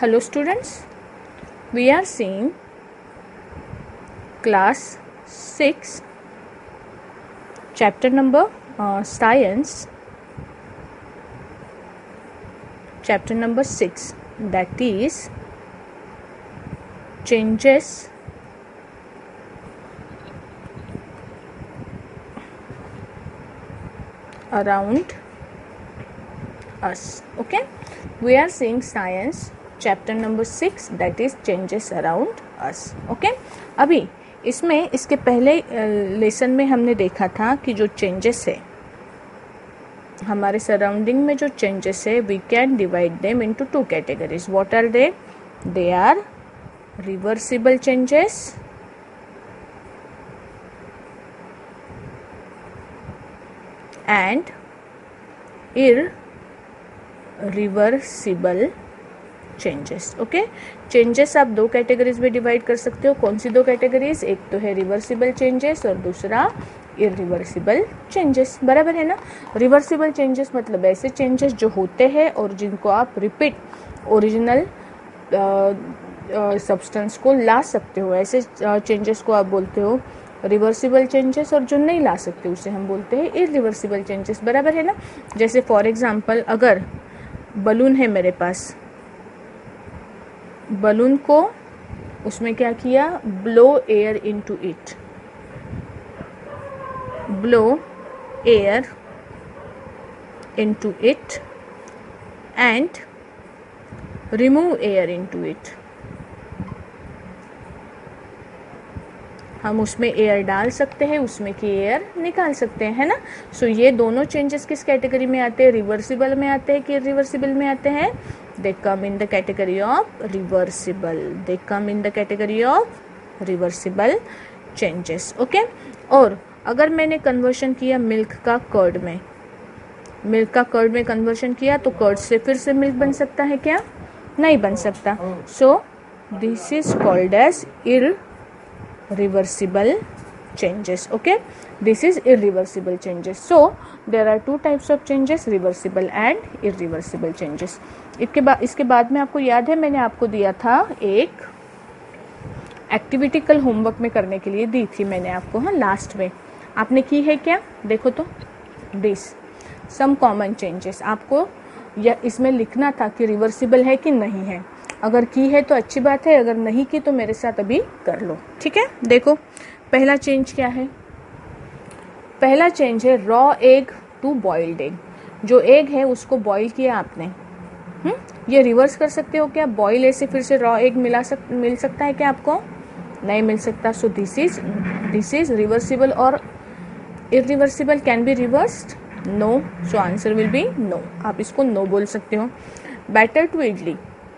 Hello students, we are seeing class 6 chapter number science, chapter number 6, that is changes around us. Okay, we are seeing science chapter number 6 that is changes around us. Okay, अभी इसमें इसके पहले lesson में हमने देखा था कि जो चेंजेस है हमारे सराउंडिंग में, जो चेंजेस है we can divide them into 2 categories. What are they? They are reversible changes and irreversible changes. Okay, changes आप 2 कैटेगरीज में डिवाइड कर सकते हो. कौन सी 2 कैटेगरीज? एक तो है रिवर्सिबल चेंजेस और दूसरा इरिवर्सिबल चेंजेस. बराबर है ना? रिवर्सिबल चेंजेस मतलब ऐसे चेंजेस जो होते हैं और जिनको आप रिपीट ओरिजिनल सब्सटेंस को ला सकते हो, ऐसे चेंजेस को आप बोलते हो रिवर्सिबल चेंजेस. और जो नहीं ला सकते उसे हम बोलते हैं इरिवर्सिबल चेंजेस. बराबर है ना? जैसे फॉर एग्जांपल, अगर बलून है मेरे पास, बलून को उसमें क्या किया? Blow air into it, blow air into it and remove air into it. हम उसमें एयर डाल सकते हैं, उसमें की एयर निकाल सकते हैं, है ना? सो ये दोनों चेंजेस किस कैटेगरी में आते हैं? रिवर्सिबल में आते हैं कि इरिवर्सिबल में आते हैं? They come in the category of reversible. They come in the category of reversible changes. Okay, और अगर मैंने कन्वर्शन किया मिल्क का कर्ड में, मिल्क का कर्ड में कन्वर्शन किया तो कर्ड से फिर से मिल्क बन सकता है क्या? नहीं बन सकता. So this is called as irreversible changes. Okay, this is irreversible changes. So there are 2 types of changes, reversible and irreversible changes. इसके बाद में आपको याद है मैंने आपको दिया था एक एक्टिविटी कल होमवर्क में करने के लिए दी थी मैंने आपको. हाँ, लास्ट में आपने की है क्या? देखो तो, दिस सम कॉमन चेंजेस आपको या इसमें लिखना था कि रिवर्सिबल है कि नहीं है. अगर की है तो अच्छी बात है, अगर नहीं की तो मेरे साथ अभी कर लो. ठीक है, देखो पहला चेंज क्या है? पहला चेंज है raw egg to boiled egg. जो एग है उसको बॉईल किया आपने. ये रिवर्स कर सकते हो क्या? बॉईल ए से फिर से रॉ एग मिल सकता है क्या आपको? नहीं मिल सकता. सो दिस इज रिवर्सिबल और irreversible can be reversed? No. So answer will be no. आप इसको नो बोल सकते हो. बैटर टू इडली,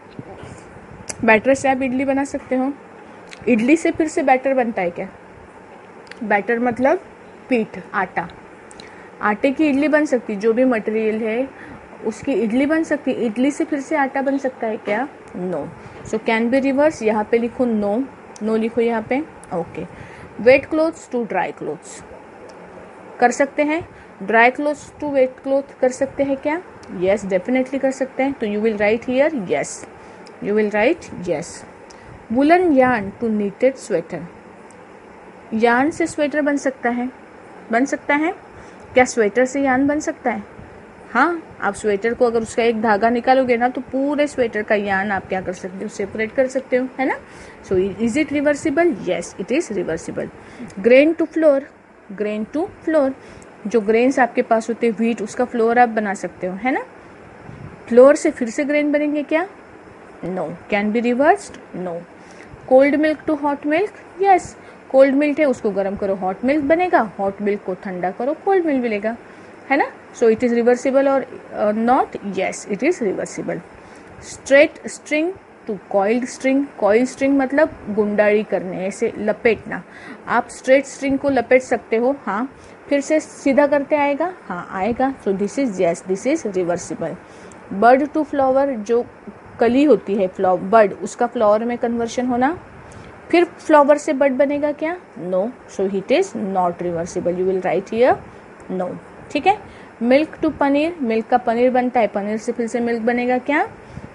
बैटर से आप इडली बना सकते हो. इडली से फिर से बैटर बनता है क्या? बैटर मतलब पीठ, आटा. आटे की इडली बन सकती, जो भी मटेरियल है उसकी इडली बन सकती. इडली से फिर से आटा बन सकता है क्या? No. So can be reverse. यहाँ पे लिखो नो, नो लिखो यहाँ पे. Okay, wet clothes to dry clothes कर सकते हैं. Dry clothes to wet cloth कर सकते हैं क्या? यस, डेफिनेटली कर सकते हैं. तो you will write here yes. You will write yes. Woolen yarn to knitted sweater. Yarn से स्वेटर बन सकता है? बन सकता है क्या? स्वेटर से यार्न बन सकता है? हाँ, आप स्वेटर को अगर उसका एक धागा निकालोगे ना तो पूरे स्वेटर का यार्न आप क्या कर सकते हो? सेपरेट कर सकते हो, है ना? So is it reversible? Yes, it is reversible. Grain to flour, grain to flour, जो ग्रेन्स आपके पास होते हैं व्हीट, उसका फ्लोर आप बना सकते हो, है ना? फ्लोर से फिर से ग्रेन बनेंगे क्या? No. Can be reversed? No. Cold milk to hot milk, yes. Cold milk है उसको गर्म करो, हॉट मिल्क बनेगा. हॉट मिल्क को ठंडा करो, कोल्ड मिल्क मिलेगा, है ना? सो इट इज रिवर्सिबल और not? Yes, it is reversible. Straight string to coiled string. Coiled string मतलब गुंडाई करने, ऐसे लपेटना. आप स्ट्रेट स्ट्रिंग को लपेट सकते हो, हाँ. फिर से सीधा करते आएगा, हाँ आएगा. So this is yes, this is reversible. Bird to flower, जो कली होती है बर्ड, उसका फ्लावर में कन्वर्शन होना, फिर फ्लावर से बर्ड बनेगा क्या? No. So it is not reversible. You will write here no. ठीक है. मिल्क टू पनीर, मिल्क का पनीर बनता है, पनीर से फिर से मिल्क बनेगा क्या?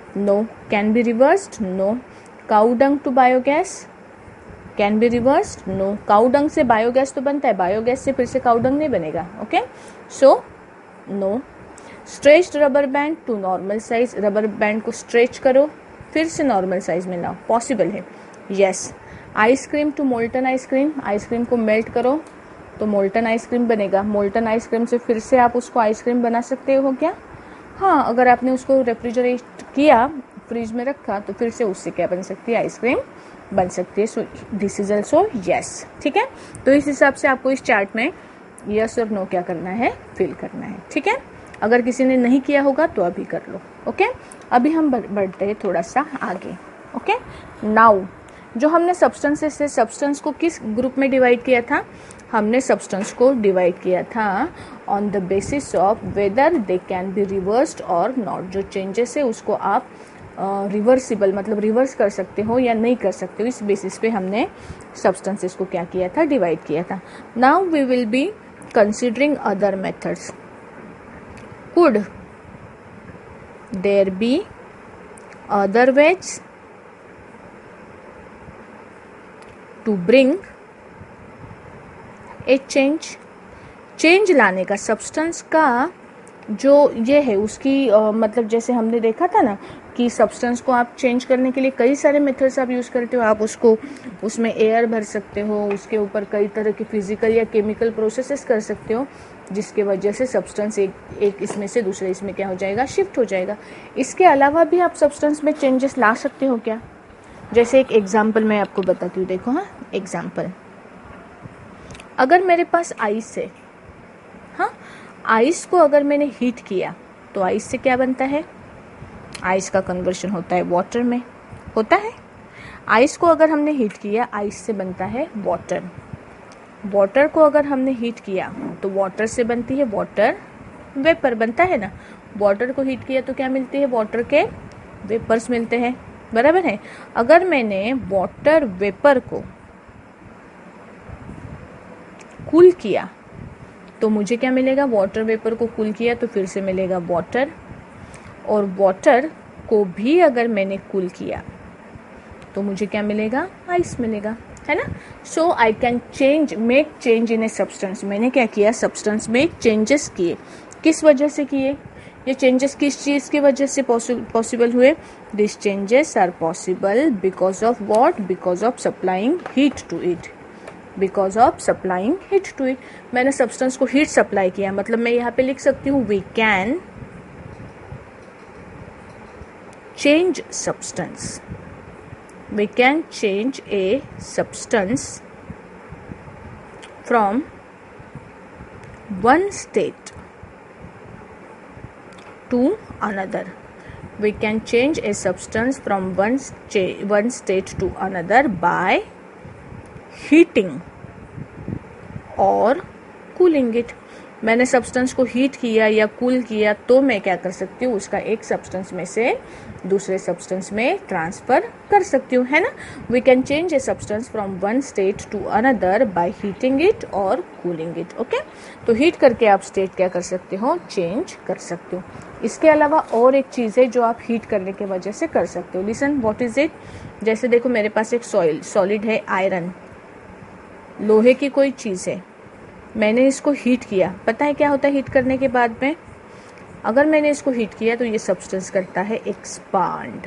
No. Can be reversed? No. Cow dung to biogas? Can be reversed? No. Cow dung से बायोगैस तो बनता है, बायोगैस से फिर से काउ डंग नहीं बनेगा. Okay, so no. Stretched rubber band to normal size, rubber band को स्ट्रेच करो फिर से नॉर्मल साइज में लाओ, पॉसिबल है. Yes. Ice cream to molten ice cream, ice cream को मेल्ट करो तो मोल्टन आइसक्रीम बनेगा. मोल्टन आइसक्रीम से फिर से आप उसको आइसक्रीम बना सकते हो क्या? हाँ, अगर आपने उसको रेफ्रिजरेट किया, फ्रिज में रखा, तो फिर से उससे क्या बन सकती है? आइसक्रीम बन सकती है. So this is also yes. ठीक है, तो इस हिसाब से आपको इस चार्ट में यस और नो क्या करना है? फिल करना है. ठीक है, अगर किसी ने नहीं किया होगा तो अभी कर लो. ओके, अभी हम बढ़ते हैं थोड़ा सा आगे. ओके, नाउ जो हमने सब्सटेंसेस से सब्सटेंस को किस ग्रुप में डिवाइड किया था? हमने सब्सटेंस को डिवाइड किया था on the basis of whether they can be reversed और नॉट. जो चेंजेस है उसको आप रिवर्सिबल मतलब रिवर्स कर सकते हो या नहीं कर सकते हो, इस बेसिस पे हमने सब्सटेंसेस को क्या किया था? डिवाइड किया था. Now we will be considering other methods. Could there be other ways to bring a change? Change लाने का सब्सटेंस का जो ये है उसकी मतलब जैसे हमने देखा था ना कि सब्सटेंस को आप चेंज करने के लिए कई सारे मेथड्स आप यूज़ करते हो. आप उसको उसमें एयर भर सकते हो, उसके ऊपर कई तरह के फिजिकल या केमिकल प्रोसेसेस कर सकते हो, जिसके वजह से सब्सटेंस एक इसमें से दूसरे इसमें क्या हो जाएगा? शिफ्ट हो जाएगा. इसके अलावा भी आप सब्सटेंस में चेंजेस ला सकते हो क्या? जैसे एक एग्जाम्पल मैं आपको बताती हूँ. देखो, हाँ, एग्जाम्पल. अगर मेरे पास आइस है, हाँ, आइस को अगर मैंने हीट किया तो आइस से क्या बनता है? आइस का कन्वर्शन होता है वाटर में, होता है. आइस को अगर हमने हीट किया, आइस से बनता है वाटर. वाटर को अगर हमने हीट किया तो वाटर से बनती है वाटर वेपर, बनता है ना. वाटर को हीट किया तो क्या मिलती है? वाटर के वेपर्स मिलते हैं, बराबर है. अगर मैंने वाटर वेपर को कूल किया तो मुझे क्या मिलेगा? वाटर वेपर को कूल किया तो फिर से मिलेगा वाटर, और वाटर को भी अगर मैंने कूल किया तो मुझे क्या मिलेगा? आइस मिलेगा, है ना. So I can change, make change in a substance. मैंने क्या किया? सब्सटेंस में चेंजेस किए. किस वजह से किए? ये चेंजेस किस चीज़ की वजह से पॉसिबल हुए? This changes are possible because of what? Because of supplying heat to it. Because of supplying heat to it. मैंने सब्सटेंस को हीट सप्लाई किया, मतलब मैं यहाँ पे लिख सकती हूँ we can change substance. We can change a substance from one state to another. We can change a substance from one state to another by heating or cooling it. मैंने substance को हीट किया या cool किया तो मैं क्या कर सकती हूँ? उसका एक सब्सटेंस में से दूसरे सब्सटेंस में ट्रांसफर कर सकती हूँ, है ना. We can change a substance from one state to another by heating it और कूलिंग इट. ओके, तो हीट करके आप स्टेट क्या कर सकते हो? चेंज कर सकते हो. इसके अलावा और एक चीज़ है जो आप हीट करने की वजह से कर सकते हो. Listen, what is it? जैसे देखो, मेरे पास एक सॉलिड है, आयरन, लोहे की कोई चीज़ है. मैंने इसको हीट किया. पता है क्या होता है हीट करने के बाद में? अगर मैंने इसको हीट किया तो ये सब्सटेंस करता है एक्सपांड.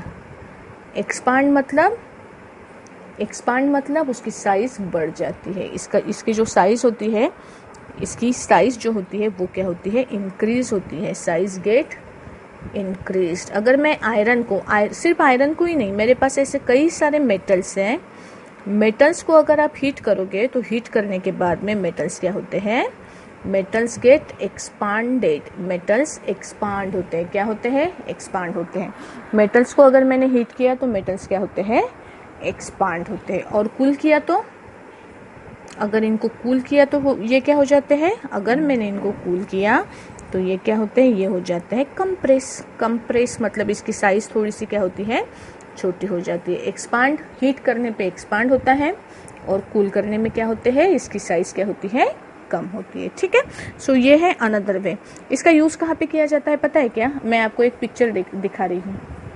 एक्सपांड मतलब उसकी साइज बढ़ जाती है. इसकी जो साइज होती है, इसकी साइज जो होती है वो क्या होती है? इंक्रीज होती है. Size get increase. अगर मैं आयरन को, सिर्फ आयरन को ही नहीं, मेरे पास ऐसे कई सारे मेटल्स हैं. मेटल्स को अगर आप हीट करोगे तो हीट करने के बाद में मेटल्स क्या होते हैं? Metals get expanded. Metals expand होते हैं. क्या होते हैं? एक्सपांड होते हैं. मेटल्स को अगर मैंने हीट किया तो मेटल्स क्या होते हैं? एक्सपांड होते हैं. और कूल किया तो, अगर इनको कूल किया तो ये क्या हो जाते हैं? अगर मैंने इनको कूल किया तो ये क्या होते हैं? ये हो जाते हैं कंप्रेस. कंप्रेस मतलब इसकी साइज थोड़ी सी क्या होती है? छोटी हो जाती है. एक्सपांड, हीट करने पे एक्सपांड होता है, और कूल करने में क्या होते हैं? इसकी साइज क्या होती है? कम होती है. ठीक है, सो ये है अनदर वे. इसका यूज कहाँ पे किया जाता है पता है क्या? मैं आपको एक पिक्चर दिखा रही हूँ.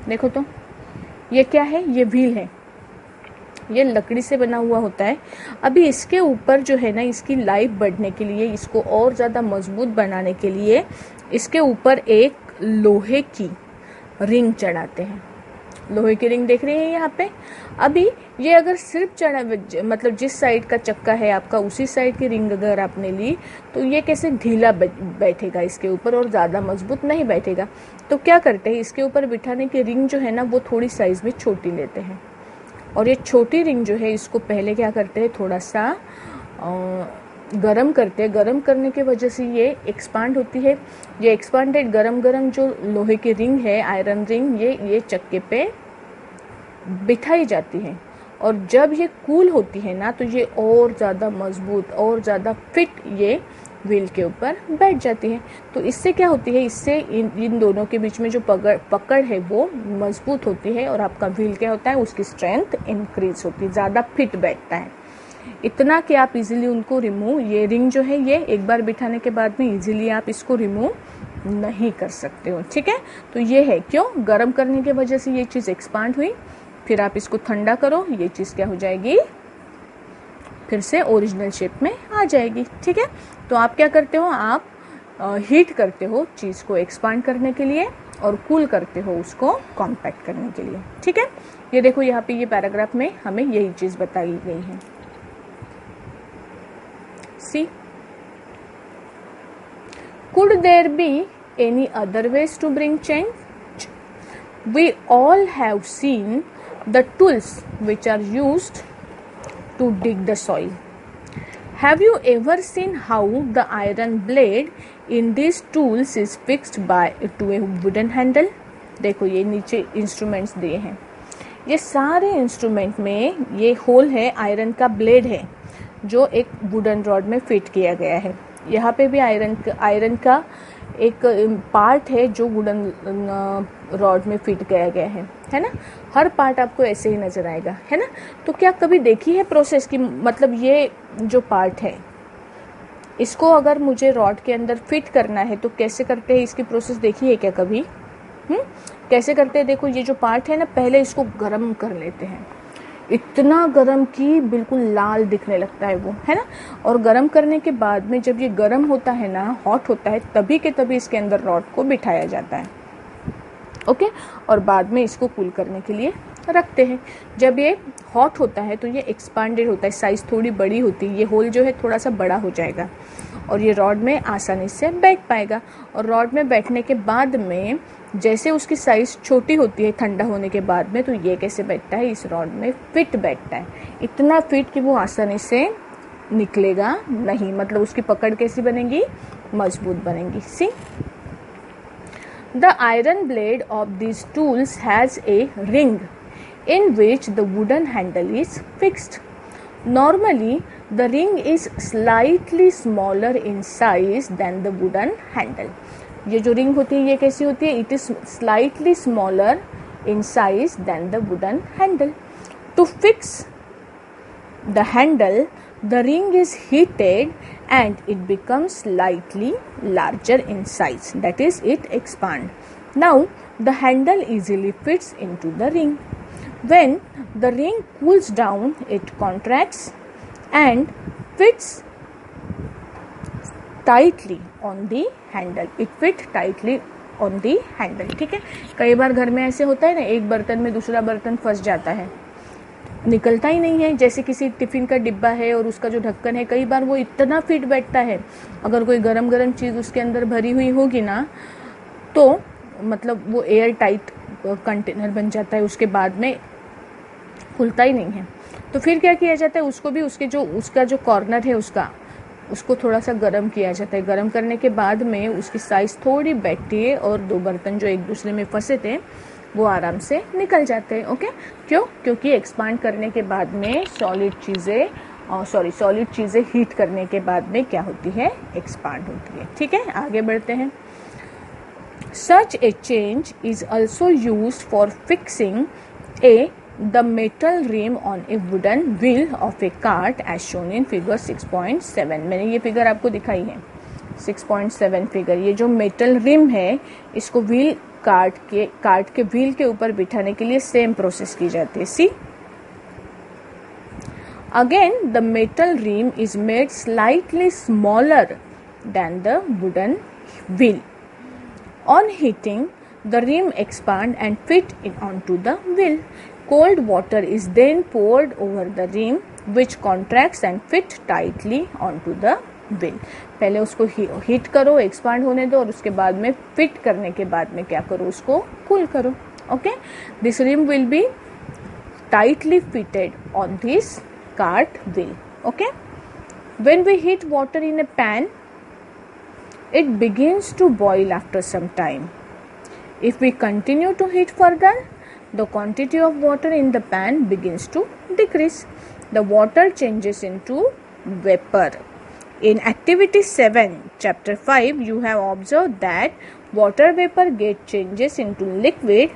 देखो तो ये क्या है, ये व्हील है, ये लकड़ी से बना हुआ होता है। अभी इसके ऊपर जो है ना, इसकी लाइफ बढ़ने के लिए, इसको और ज़्यादा मजबूत बनाने के लिए इसके ऊपर एक लोहे की रिंग चढ़ाते हैं। लोहे की रिंग देख रहे हैं यहाँ पे। अभी ये अगर सिर्फ चढ़ा, मतलब जिस साइड का चक्का है आपका उसी साइड की रिंग अगर आपने ली तो ये कैसे ढीला बैठेगा इसके ऊपर और ज़्यादा मजबूत नहीं बैठेगा। तो क्या करते हैं, इसके ऊपर बिठाने की रिंग जो है ना वो थोड़ी साइज में छोटी लेते हैं, और ये छोटी रिंग जो है इसको पहले क्या करते हैं, थोड़ा सा गरम करते हैं। गरम करने की वजह से ये एक्सपांड होती है। ये एक्सपांडेड गरम जो लोहे की रिंग है, आयरन रिंग, ये चक्के पे बिठाई जाती है। और जब ये कूल होती है ना तो ये और ज़्यादा मजबूत और ज़्यादा फिट ये व्हील के ऊपर बैठ जाती है। तो इससे क्या होती है, इससे इन दोनों के बीच में जो पकड़ है वो मजबूत होती है, और आपका व्हील क्या होता है, उसकी स्ट्रेंथ इंक्रीज होती है, ज़्यादा फिट बैठता है। इतना कि आप इजीली उनको रिमूव, ये रिंग जो है ये एक बार बिठाने के बाद में इजीली आप इसको रिमूव नहीं कर सकते हो। ठीक है, तो ये है क्यों, गर्म करने की वजह से ये चीज़ एक्सपांड हुई। फिर आप इसको ठंडा करो, ये चीज़ क्या हो जाएगी, फिर से ओरिजिनल शेप में आ जाएगी। ठीक है, तो आप क्या करते हो, आप हीट करते हो चीज़ को एक्सपांड करने के लिए और कूल करते हो उसको कॉम्पैक्ट करने के लिए। ठीक है, ये देखो यहाँ पे ये पैराग्राफ में हमें यही चीज़ बताई गई है। See, could there be any other ways to bring change? We all have seen the tools which are used to dig the soil. Have you ever seen how the iron blade in these tools is fixed to a wooden handle? देखो ये नीचे instruments दिए हैं, ये सारे instrument में ये whole है, आयरन का ब्लेड है जो एक वुडन रॉड में फिट किया गया है। यहाँ पे भी आयरन का एक पार्ट है जो वुडन रॉड में फिट किया गया है ना। हर पार्ट आपको ऐसे ही नजर आएगा, है ना। तो क्या कभी देखी है प्रोसेस की, मतलब ये जो पार्ट है इसको अगर मुझे रॉड के अंदर फिट करना है तो कैसे करते हैं, इसकी प्रोसेस देखी है क्या कभी? कैसे करते हैं? देखो ये जो पार्ट है ना, पहले इसको गर्म कर लेते हैं, इतना गरम कि बिल्कुल लाल दिखने लगता है वो, है ना। और गरम करने के बाद में जब ये गरम होता है ना, हॉट होता है, तभी के तभी इसके अंदर रॉड को बिठाया जाता है। ओके, और बाद में इसको कूल करने के लिए रखते हैं। जब ये हॉट होता है तो ये एक्सपांडेड होता है, साइज थोड़ी बड़ी होती है, ये होल जो है थोड़ा सा बड़ा हो जाएगा और ये रॉड में आसानी से बैठ पाएगा। और रॉड में बैठने के बाद में जैसे उसकी साइज छोटी होती है ठंडा होने के बाद में, तो ये कैसे बैठता है, इस रॉड में फिट बैठता है, इतना फिट कि वो आसानी से निकलेगा नहीं, मतलब उसकी पकड़ कैसी बनेगी, मजबूत बनेगी। See, the iron blade of this tools has a ring in which the wooden handle is fixed. Normally, the ring is slightly smaller in size than the wooden handle. ये जो रिंग होती है ये कैसी होती है? It is slightly smaller in size than the wooden handle. To fix the handle, the ring is heated and it becomes slightly larger in size. That is, it expands. Now, the handle easily fits into the ring. When the ring cools down, it contracts and fits tightly on the handle. It fits tightly on the handle. ठीक है, कई बार घर में ऐसे होता है ना, एक बर्तन में दूसरा बर्तन फंस जाता है, निकलता ही नहीं है। जैसे किसी टिफिन का डिब्बा है और उसका जो ढक्कन है, कई बार वो इतना फिट बैठता है, अगर कोई गरम गरम चीज़ उसके अंदर भरी हुई होगी ना तो मतलब वो एयर टाइट कंटेनर बन जाता है, उसके बाद में खुलता ही नहीं है। तो फिर क्या किया जाता है, उसको भी उसका जो कॉर्नर है उसको थोड़ा सा गर्म किया जाता है। गर्म करने के बाद में उसकी साइज थोड़ी बैठती है और दो बर्तन जो एक दूसरे में फंसे थे वो आराम से निकल जाते हैं। ओके, क्यों? क्योंकि एक्सपांड करने के बाद में सॉलिड चीज़ें हीट करने के बाद में क्या होती है, एक्सपांड होती है। ठीक है, आगे बढ़ते हैं। Such a change is also used for fixing the metal rim on a wooden wheel of a cart as shown in figure 6.7. मैंने ये फिगर आपको दिखाई है 6.7 फिगर। ये जो मेटल रिम है इसको व्हील काट के व्हील के ऊपर बिठाने के लिए सेम प्रोसेस की जाती है। See again the metal rim is made slightly smaller than the wooden wheel. On heating the rim expand and fit in onto the wheel. Cold water is then poured over the rim which contracts and fit tightly onto the wheel. पहले उसको heat करो, expand होने दो और उसके बाद में fit करने के बाद में क्या करो, उसको कूल करो। Okay, this rim will be tightly fitted on this cart wheel. Okay, when we heat water in a pan it begins to boil after some time. If we continue to heat further, the quantity of water in the pan begins to decrease. The water changes into vapor. In activity 7, chapter 5, you have observed that water vapor changes into liquid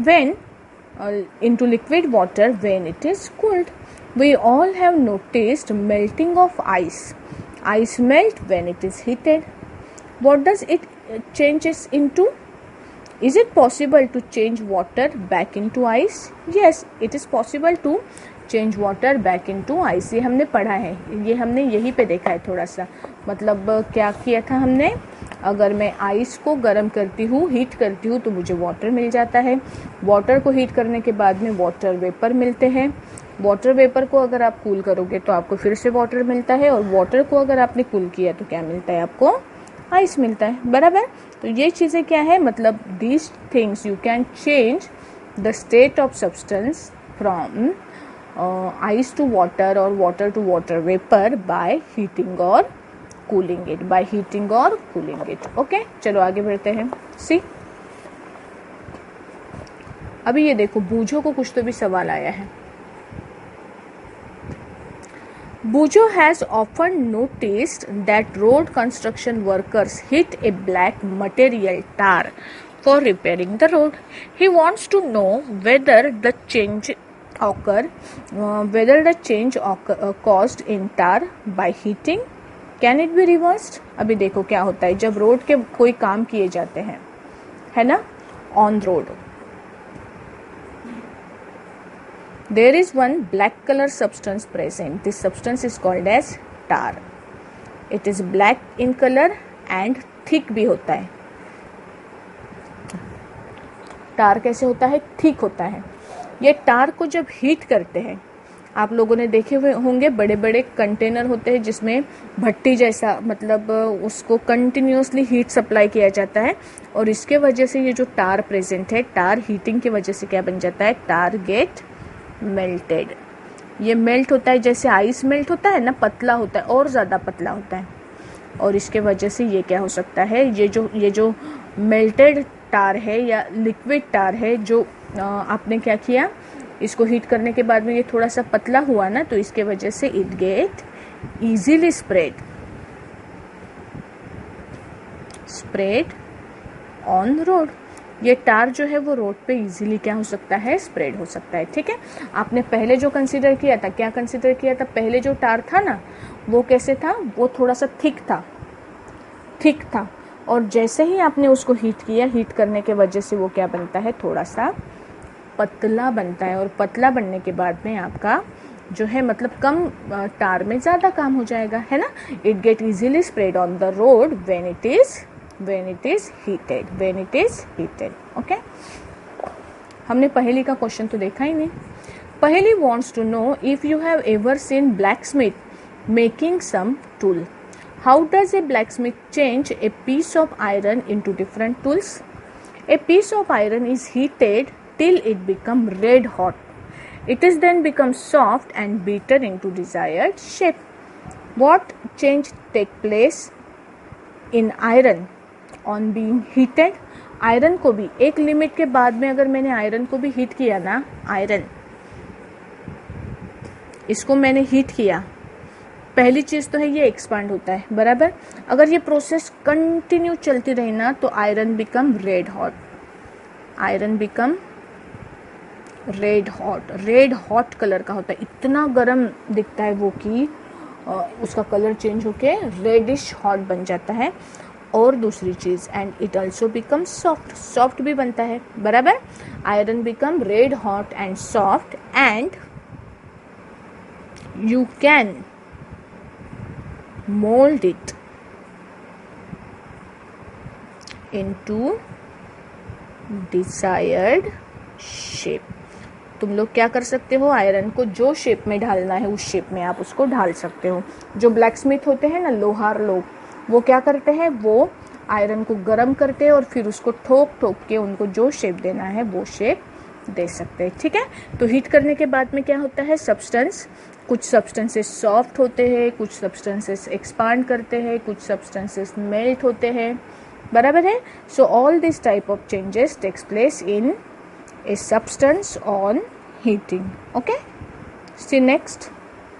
water when it is cooled. We all have noticed melting of ice. Ice melt when it is heated. What does it changes into? Is it possible to change water back into ice? Yes, it is possible to change water back into ice. ये हमने पढ़ा है, ये हमने यहीं पे देखा है थोड़ा सा। मतलब क्या किया था हमने, अगर मैं आइस को गर्म करती हूँ, हीट करती हूँ तो मुझे वाटर मिल जाता है। वाटर को हीट करने के बाद में वाटर वेपर मिलते हैं। वाटर वेपर को अगर आप कूल करोगे तो आपको फिर से वाटर मिलता है, और वाटर को अगर आपने कूल किया तो क्या मिलता है, आपको आइस मिलता है। बराबर, तो ये चीज़ें क्या है, मतलब these things you can change the state of substance from ice to water और water to water vapour by heating और कूलिंग इट, बाय हीटिंग और कूलिंग इट। ओके, चलो आगे बढ़ते हैं। सी अभी ये देखो, बूझो को कुछ तो भी सवाल आया है। Bujo has often noticed that road construction workers hit a black material tar for repairing the road. He wants to know whether the change caused in tar by heating. Can it be reversed? अभी देखो क्या होता है जब road के कोई काम किए जाते हैं, है ना, on road. There is one black color substance present. This substance is called as tar. It is black in color and thick भी होता है। टार कैसे होता है, थिक होता है। ये टार को जब हीट करते हैं, आप लोगों ने देखे हुए होंगे बड़े बड़े कंटेनर होते हैं जिसमें भट्टी जैसा, मतलब उसको कंटिन्यूसली हीट सप्लाई किया जाता है, और इसके वजह से ये जो टार प्रेजेंट है, टार हीटिंग की वजह से क्या बन जाता है, टार गेट मेल्टेड। ये मेल्ट होता है जैसे आइस मेल्ट होता है ना, पतला होता है और ज़्यादा पतला होता है, और इसके वजह से ये क्या हो सकता है, ये जो मेल्टेड टार है या लिक्विड टार है, जो आपने क्या किया, इसको हीट करने के बाद में ये थोड़ा सा पतला हुआ ना, तो इसके वजह से it get easily spread on road. ये टार जो है वो रोड पे इजीली क्या हो सकता है, स्प्रेड हो सकता है। ठीक है, आपने पहले जो कंसीडर किया था, क्या कंसीडर किया था, पहले जो टार था ना वो कैसे था, वो थोड़ा सा थिक था, और जैसे ही आपने उसको हीट किया, हीट करने के वजह से वो क्या बनता है, थोड़ा सा पतला बनता है, और पतला बनने के बाद में आपका जो है मतलब कम टार में ज़्यादा काम हो जाएगा, है ना। It get easily spread on the road when it is heated. Okay, हमने पहेली का क्वेश्चन तो देखा ही नहीं। पहेली wants to know if you have ever seen blacksmith making some tool. How does a blacksmith change a piece of iron into different tools? A piece of iron is heated till it becomes red hot. It is then becomes soft and beaten into desired shape. What change take place in iron on being heated? Iron को भी एक limit के बाद में, अगर मैंने iron को भी हीट किया ना, आयरन इसको मैंने हीट किया, पहली चीज तो है ये एक्सपांड होता है, बराबर। अगर ये प्रोसेस कंटिन्यू चलती रही ना तो iron become red hot, red hot colour का होता है, इतना गर्म दिखता है वो कि उसका कलर चेंज होके रेडिश हॉट बन जाता है। और दूसरी चीज़, and it also become soft, soft भी बनता है, बराबर। Iron become red hot and soft and you can mold it into desired shape। तुम लोग क्या कर सकते हो, आयरन को जो शेप में ढालना है उस शेप में आप उसको ढाल सकते हो। जो ब्लैक स्मिथ होते हैं ना, लोहार लोग, वो क्या करते हैं, वो आयरन को गर्म करते हैं और फिर उसको ठोक ठोक के उनको जो शेप देना है वो शेप दे सकते हैं, ठीक है। तो हीट करने के बाद में क्या होता है, सब्सटेंस, कुछ सब्सटेंसेस सॉफ्ट होते हैं, कुछ सब्सटेंसेस एक्सपांड करते हैं, कुछ सब्सटेंसेस मेल्ट होते हैं, बराबर है। So all this type of changes takes place in a substance on heating, okay. See next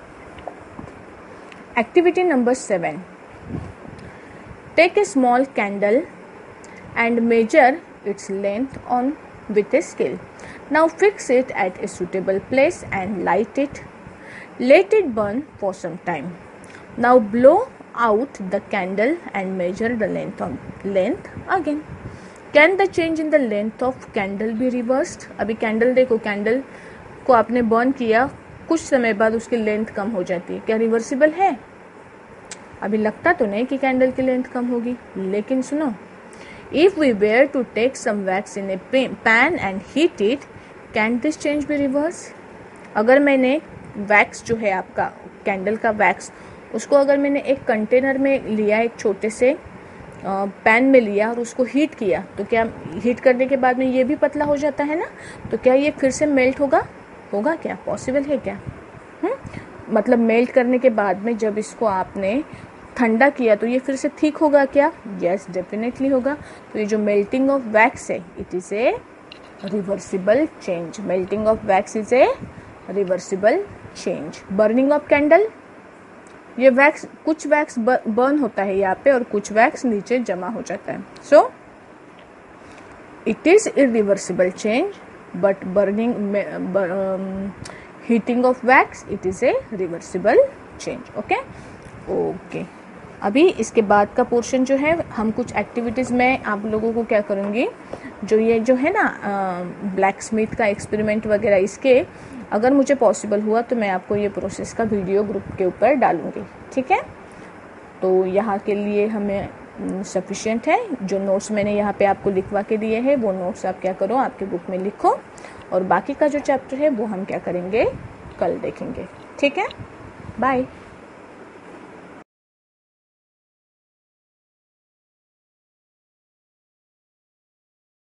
activity number 7। Take a small candle and measure its length on with a scale. Now fix it at a suitable place and light it. Let it burn for some time. Now blow out the candle and measure the length again. Can the change in the length of candle be reversed? अभी candle देखो, candle को आपने burn किया, कुछ समय बाद उसकी length कम हो जाती है, क्या रिवर्सिबल है? अभी लगता तो नहीं कि कैंडल की लेंथ कम होगी, लेकिन सुनो, if we were to take some wax in a pan and heat it, can this change be reversed? अगर मैंने वैक्स जो है आपका कैंडल का वैक्स, उसको अगर मैंने एक कंटेनर में लिया, एक छोटे से पैन में लिया और उसको हीट किया, तो क्या हीट करने के बाद में ये भी पतला हो जाता है ना, तो क्या ये फिर से मेल्ट होगा? क्या पॉसिबल है क्या? मतलब मेल्ट करने के बाद में जब इसको आपने ठंडा किया तो ये फिर से ठीक होगा क्या? यस, डेफिनेटली होगा। तो ये जो मेल्टिंग ऑफ वैक्स है, it is a reversible change. Melting of wax is a reversible change. Burning of candle, ये वैक्स, कुछ वैक्स बर्न होता है यहाँ पे और कुछ वैक्स नीचे जमा हो जाता है। So it is irreversible change, but burning, heating of wax, it is a reversible change, okay. अभी इसके बाद का पोर्शन जो है, हम कुछ एक्टिविटीज़ में आप लोगों को क्या करूँगी, जो ये जो है ना ब्लैक स्मिथ का एक्सपेरिमेंट वगैरह, इसके अगर मुझे पॉसिबल हुआ तो मैं आपको ये प्रोसेस का वीडियो ग्रुप के ऊपर डालूँगी, ठीक है। तो यहाँ के लिए हमें सफिशिएंट है। जो नोट्स मैंने यहाँ पे आपको लिखवा के दिए हैं, वो नोट्स आप क्या करो, आपके बुक में लिखो, और बाकी का जो चैप्टर है वो हम क्या करेंगे, कल देखेंगे, ठीक है। बाय।